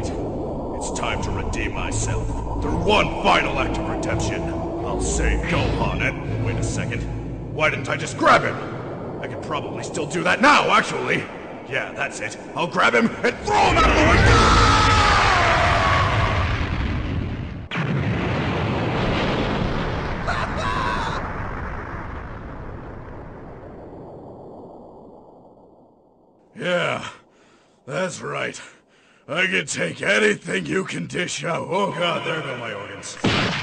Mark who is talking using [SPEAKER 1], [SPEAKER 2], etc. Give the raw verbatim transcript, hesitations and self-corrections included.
[SPEAKER 1] right. It's time to redeem myself through one final act of redemption. I'll save Gohan and... Wait a second. Why didn't I just grab him? I could probably still do that now, actually. Yeah, that's it. I'll grab him and throw him out of the window! Yeah, that's right. I can take anything you can dish out. Oh god, there go my organs.